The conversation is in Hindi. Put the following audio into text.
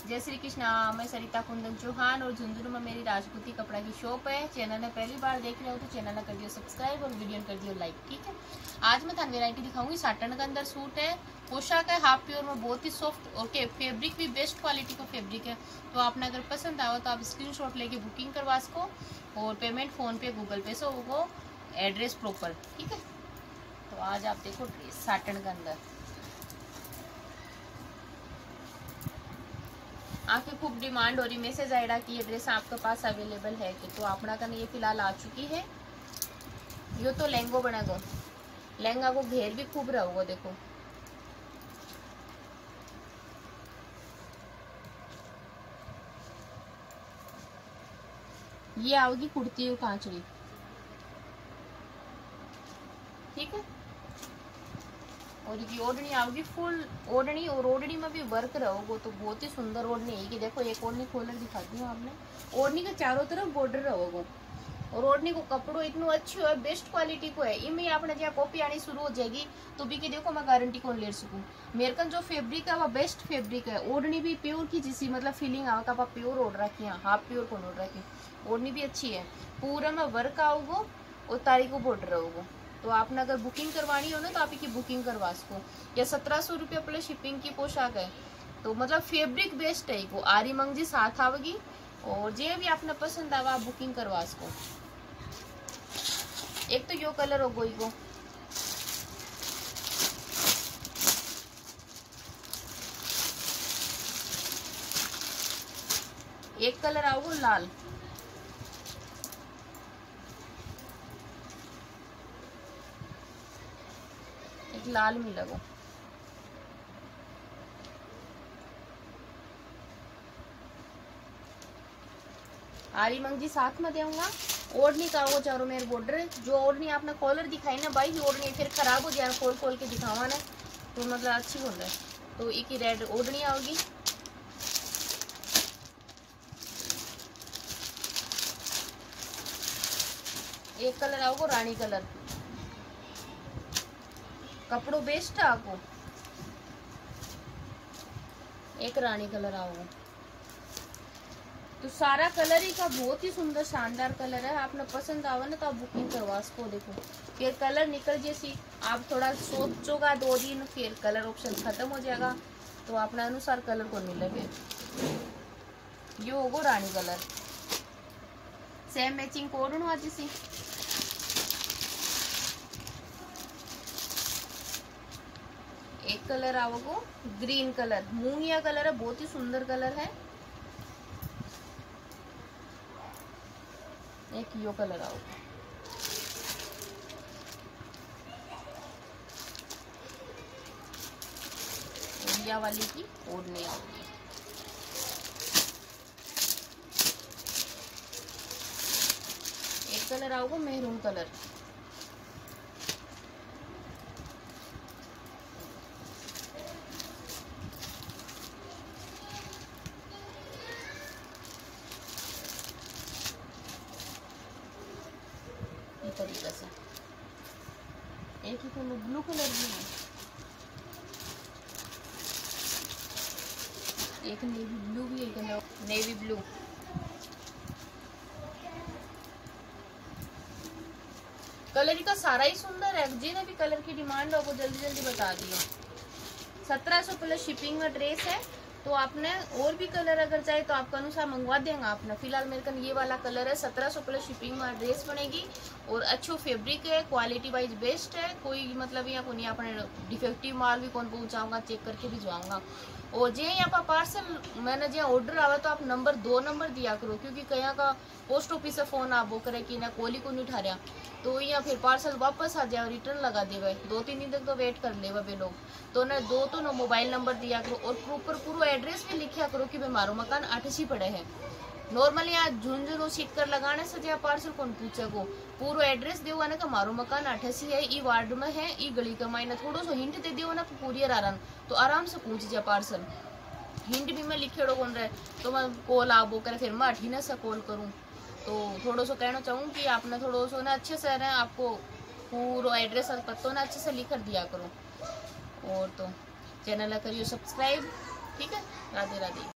जय श्री कृष्णा। मैं सरिता कुंदन चौहान और झुंझुनू में मेरी राजपूती कपड़ा की शॉप है। चैनल ने पहली बार देख रहे हो तो चैनल ने कर दियो सब्सक्राइब और वीडियो कर दियो लाइक। ठीक है, आज मैं थान वेरायटी दिखाऊंगी। साटन के अंदर सूट है, पोशाक है, हाफ प्योर में, बहुत ही सॉफ्ट और फैब्रिक भी बेस्ट क्वालिटी का फैब्रिक है। तो आपने अगर पसंद आवा तो आप स्क्रीनशॉट लेके बुकिंग करवा सको और पेमेंट फोन पे गूगल पे से होगा, एड्रेस प्रॉपर। ठीक है, तो आज आप देखो ड्रेस साटन के अंदर आपकी खूब डिमांड हो रही, मैसेज आएगा कि ये ड्रेस आपके पास अवेलेबल है कि, तो अपना कन ये फिलहाल आ चुकी है। यो तो लहंगो बनेगा, लहंगा को घेर भी खूब रहोगा। देखो ये आओगी कुर्ती और कांचड़ी। ठीक है, और ये ओढ़नी आओगी फुल ओढ़नी, और ओढ़नी में भी वर्क रहोगे तो बहुत ही सुंदर ओढ़नी है। कि देखो एक ओढ़नी खोलकर दिखाती हूँ आपने, ओढ़नी के चारों तरफ बॉर्डर रहोगे और ओढ़नी को कपड़ो इतना अच्छी है, बेस्ट क्वालिटी को है। इनमें आपने जहाँ कॉपी आनी शुरू हो जाएगी तो भी कि देखो मैं गारंटी कौन ले सकूँ। मेरे का जो फैब्रिक है वो बेस्ट फैब्रिक है। ओढ़नी भी प्योर की जिसी मतलब फीलिंग आवा का प्योर ओढ़ रखी है, हाफ प्योर कौन ओढ़ रखी। ओढ़नी भी अच्छी है, पूरा में वर्क आओगे और तारीख को बॉर्डर रहोगे। तो आपने अगर बुकिंग करवानी हो ना तो आप की बुकिंग करवा सको। या 1700 रुपया प्लस शिपिंग की पोशाक है, तो मतलब फैब्रिक बेस्ट है। को आरी मंगजी साथ आवेगी और जे भी आपने पसंद आवा आप बुकिंग करवा सको। एक तो यो कलर हो गई को, एक कलर आओगे लाल, एक लाल मिलेगा। आरी मंगजी साथ में दूंगा। ओढ़नी का वो चारों मेरे बॉर्डर, जो ओढ़नी आपने कॉलर दिखाई ना भाई, ओढ़नी फिर खराब हो जाए खोल खोल के दिखावा ना तो मतलब अच्छी बोल रहा है। तो एक ही रेड ओढ़नी आओगी। एक कलर आओगे रानी कलर, कपड़ों बेस्ट है आपको। एक रानी कलर आओगे, तो सारा कलर ही का बहुत ही सुंदर शानदार कलर है। आपने पसंद आवा ना तो आप बुकिंग करवा सको। देखो फिर कलर निकल जैसी आप थोड़ा सोचोगा 2 दिन, फिर कलर ऑप्शन खत्म हो जाएगा तो अपने अनुसार कलर को नहीं लगे। ये होगा रानी कलर, सेम मैचिंग कोड आज जैसी। एक कलर आओगे ग्रीन कलर, मूंगिया कलर है, बहुत ही सुंदर कलर है। एक यो कलर आओगे, ओडिया वाली की ओढ़नी आओगी। एक कलर आओगे मेहरून कलर, तरीका से। एक ही कलर ब्लू कलर भी है, एक नेवी ब्लू भी है, नेवी ब्लू। कलर का सारा ही सुंदर है। जिन्हें भी कलर की डिमांड हो वो जल्दी जल्दी बता दियो। 1700 प्लस शिपिंग में ड्रेस है, तो आपने और भी कलर अगर चाहे तो आपका अनुसार मंगवा देंगे आपने। फिलहाल मेरे कन ये वाला कलर है। 1700 प्लस शिपिंग में ड्रेस बनेगी और अच्छो फैब्रिक है, क्वालिटी वाइज बेस्ट है। कोई मतलब यहाँ को नहीं अपने डिफेक्टिव माल भी कौन पहुँचाऊंगा, चेक करके भिजवाऊंगा। और जे यहाँ पर पार्सल मैंने जहाँ ऑर्डर आवा तो आप नंबर 2 नंबर दिया करो, क्योंकि कहीं का पोस्ट ऑफिस से फोन आप वो करे कि ना कोली को नहीं उठा रहा तो यहाँ फिर पार्सल वापस आ जाए, रिटर्न लगा देवे। 2-3 दिन तक तो वेट कर लेवा वे लोग। तो ना 2 तो ना मोबाइल नंबर दिया करो और प्रॉपर पूरा एड्रेस भी लिखा करो कि भाई मारो मकान 8 पड़े है। नॉर्मली यहाँ झुंझुनू सीकर लगाने से जहाँ पार्सल कौन पूछे को, पूरा एड्रेस देवा ना का मारो मकान 88 है, ई वार्ड में है, ई गली का मायने थोड़ा सा हिंट दे दियो ना कुरियर आराम तो आराम से पहुंच जाए पार्सल। हिंट भी मैं लिखेड़ो कौन रहे तो मैं कॉल आप वो करे फिर मैं 8 से कॉल करूँ। तो थोड़ा सा कहना चाहूँ कि आपने थोड़ा सा ना अच्छे से ना आपको पूरा एड्रेस पत्तों ना अच्छे से लिख कर दिया करो। और तो चैनल करियो सब्सक्राइब। ठीक है, राधे राधे।